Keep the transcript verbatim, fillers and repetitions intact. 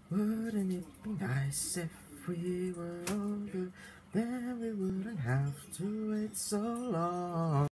Wouldn't it be nice if we were older? Then we wouldn't have to wait so long.